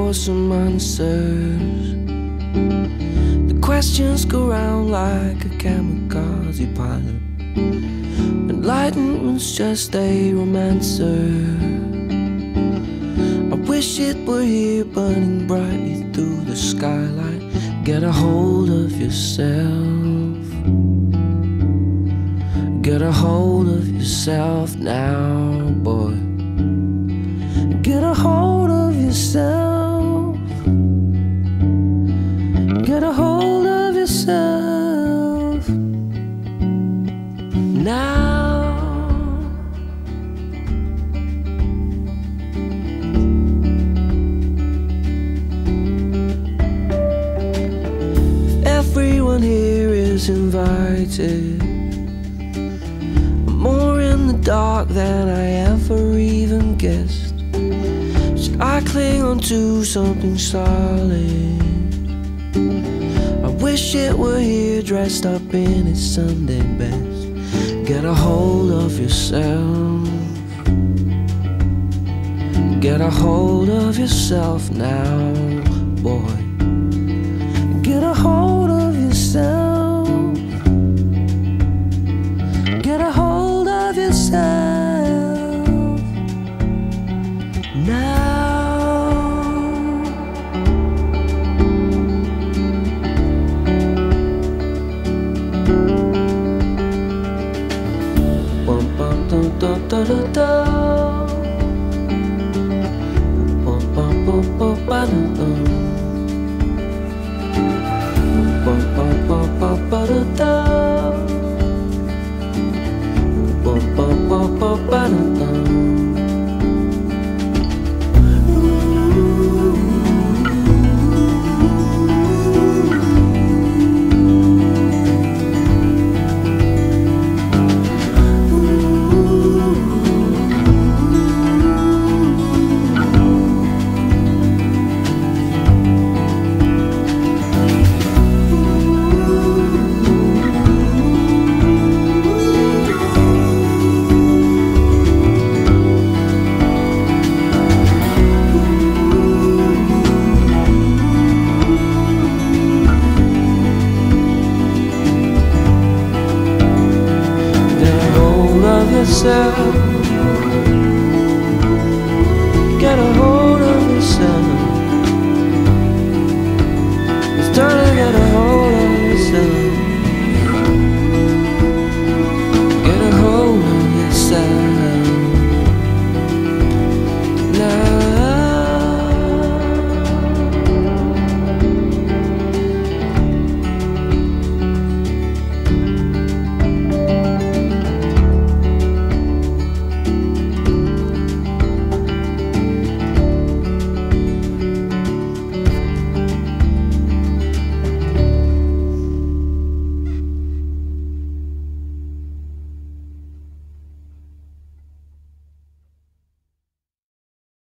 for some answers. The questions go round like a kamikaze pilot. Enlightenment's just a romancer. I wish it were here burning brightly through the skylight. Get a hold of yourself. Get a hold of yourself now, boy. Get a hold of yourself. Get a hold of yourself now. Everyone here is invited. I'm more in the dark than I ever even guessed. Should I cling on to something solid? I wish it were here dressed up in its Sunday best. Get a hold of yourself. Get a hold of yourself now, boy. Get a hold of yourself. Get a hold of yourself now. Bum bum dum dum da da da. Bum bum bum bum ba dum dum. Bum bum bum bum ba da da. Bum bum bum bum ba da da. Yourself.